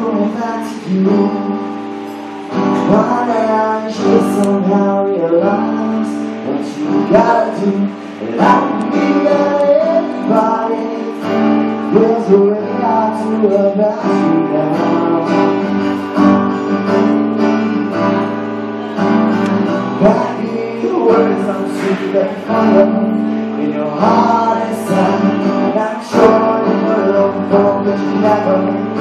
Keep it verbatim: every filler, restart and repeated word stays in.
know what to do. One day I should somehow realize what you gotta do. And I can be that everybody. There's a way out to about you now. Back in your words, I'm sure that fire in your heart.